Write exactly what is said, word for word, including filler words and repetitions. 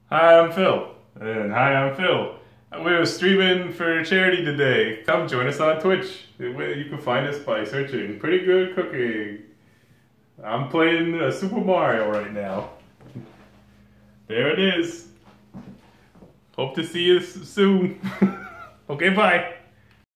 Hi, I'm Phil. And hi, I'm Phil. We're streaming for charity today. Come join us on Twitch. You can find us by searching Pretty Good Cooking. I'm playing uh, Super Mario right now. There it is. Hope to see you soon. Okay, bye.